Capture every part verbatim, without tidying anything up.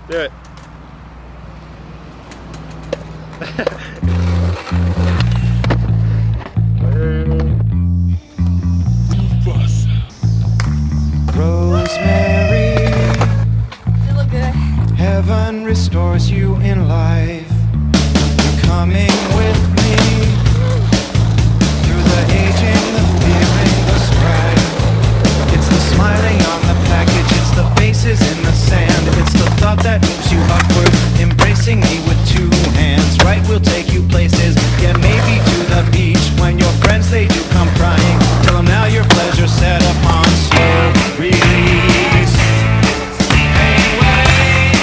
Do it. Rosemary, Does it look good? heaven restores you in life. You're coming with me through the aging, the fearing, the strife. It's the smiling on the package, it's the faces in the sand. It's the thought that moves you upward, embracing me with two hands. Right, we'll take you places, yeah, maybe to the beach. When your friends, they do come crying, tell them now your pleasure set upon slow release. Hey, wait.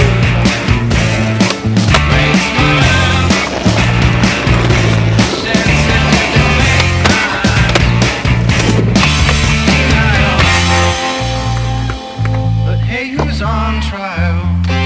Great smile. Sensitive to make time. But hey, who's on trial?